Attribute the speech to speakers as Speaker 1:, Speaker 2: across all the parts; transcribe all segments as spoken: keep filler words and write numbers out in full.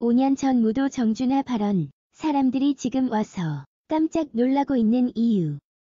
Speaker 1: 오 년 전 무도 정준하 발언, 사람들이 지금 와서 깜짝 놀라고 있는 이유.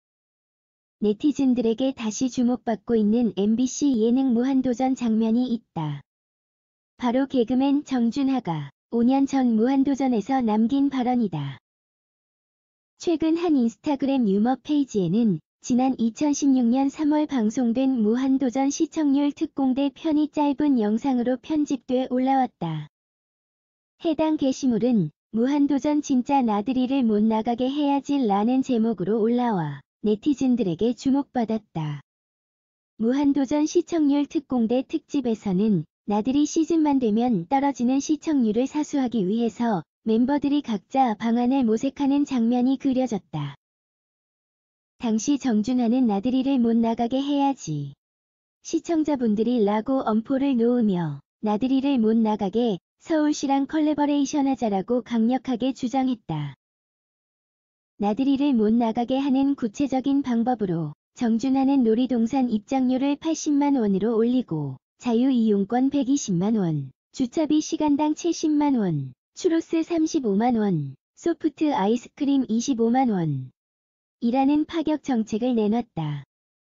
Speaker 1: 네티즌들에게 다시 주목받고 있는 엠비씨 예능 무한도전 장면이 있다. 바로 개그맨 정준하가 오 년 전 무한도전에서 남긴 발언이다. 최근 한 인스타그램 유머 페이지에는 지난 이천십육 년 삼월 방송된 무한도전 시청률 특공대 편이 짧은 영상으로 편집돼 올라왔다. 해당 게시물은 무한도전 진짜 나들이를 못 나가게 해야지 라는 제목으로 올라와 네티즌들에게 주목받았다. 무한도전 시청률 특공대 특집에서는 나들이 시즌만 되면 떨어지는 시청률을 사수하기 위해서 멤버들이 각자 방안을 모색하는 장면이 그려졌다. 당시 정준하는 나들이를 못 나가게 해야지. 시청자분들이 라고 엄포를 놓으며 나들이를 못 나가게 서울시랑 컬래버레이션 하자라고 강력하게 주장했다. 나들이를 못 나가게 하는 구체적인 방법으로 정준하는 놀이동산 입장료를 팔십만 원으로 올리고 자유이용권 백이십만 원, 주차비 시간당 칠십만 원, 추로스 삼십오만 원, 소프트 아이스크림 이십오만 원 이라는 파격 정책을 내놨다.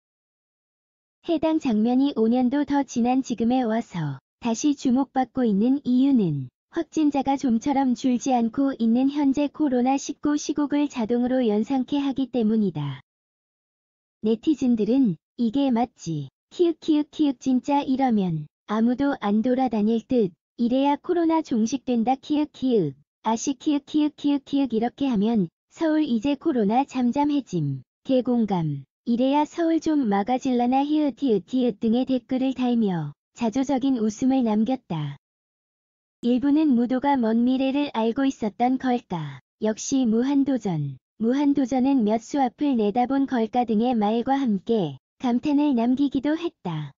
Speaker 1: 해당 장면이 오 년도 더 지난 지금에 와서 다시 주목받고 있는 이유는 확진자가 좀처럼 줄지 않고 있는 현재 코로나 십구 시국을 자동으로 연상케 하기 때문이다. 네티즌들은 이게 맞지. 키읔키읔 키읔 진짜 이러면 아무도 안 돌아다닐 듯. 이래야 코로나 종식된다 키읔 키읔. 아시 키읔 키읔 키읔 키읔 이렇게 하면 서울 이제 코로나 잠잠해짐. 개공감. 이래야 서울 좀 막아질라나 히읗 히읗 히읗 등의 댓글을 달며 자조적인 웃음을 남겼다. 일부는 무도가 먼 미래를 알고 있었던 걸까. 역시 무한도전. 무한도전은 몇 수 앞을 내다본 걸까 등의 말과 함께 감탄을 남기기도 했다.